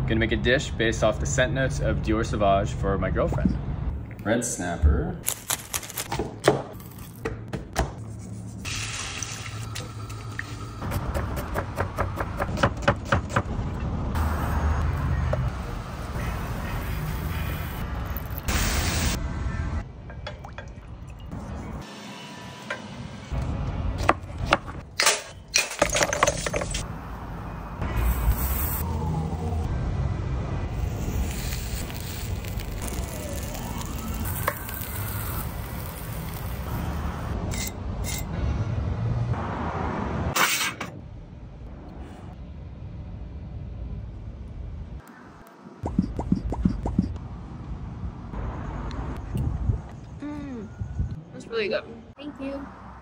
Gonna make a dish based off the scent notes of Dior Sauvage for my girlfriend. Red snapper. That's really good. Thank you.